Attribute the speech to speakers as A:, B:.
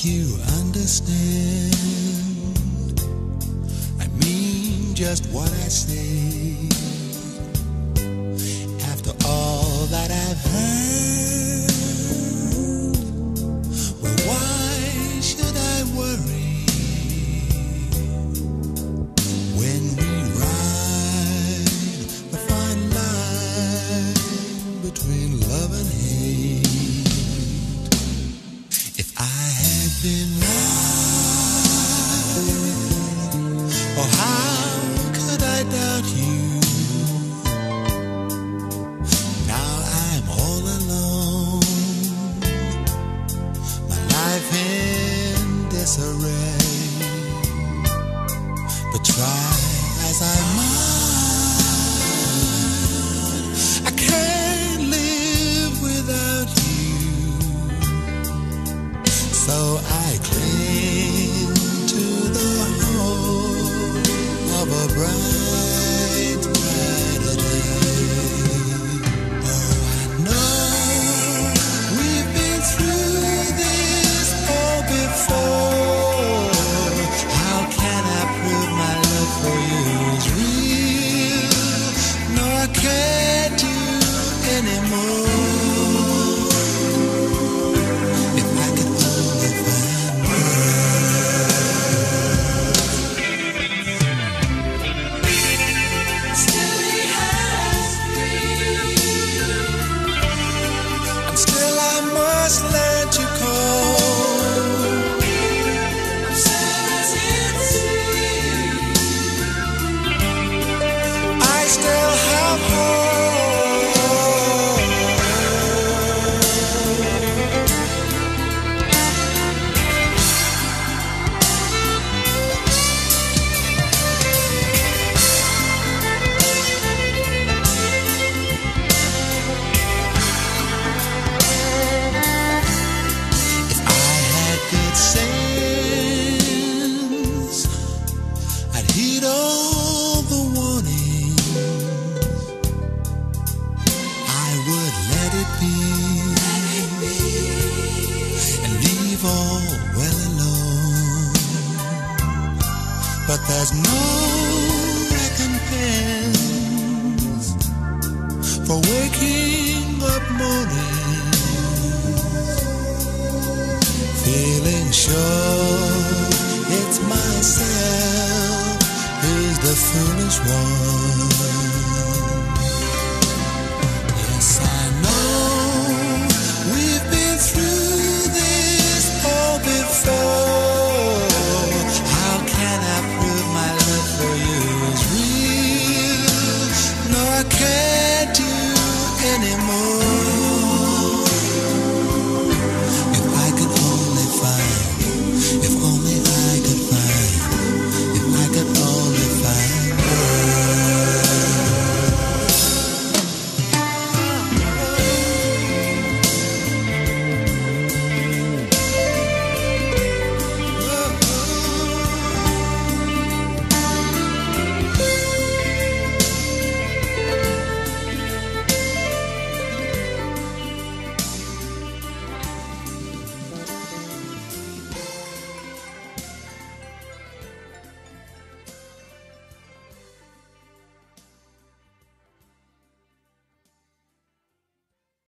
A: you understand. I mean just what I say. After all that I've heard, well, why should I worry when we ride the fine line between love and hate? If I had been right, oh, how could I doubt you? Now I'm all alone, my life in disarray. But try as I might, I can't live without you. So I cling to the hope of a bright, brighter day. Oh, I know we've been through this all before. How can I prove my love for you is real? No, I can't do anymore. If I could only find words. Still he has me, and still I must learn to cope. I'm sad as it seems, I still have hope. If I had good sense, I'd heed all the warnings. I would let it be, and leave all well alone. But there's no recompense for waking up morning feeling sure it's myself who's the foolish one.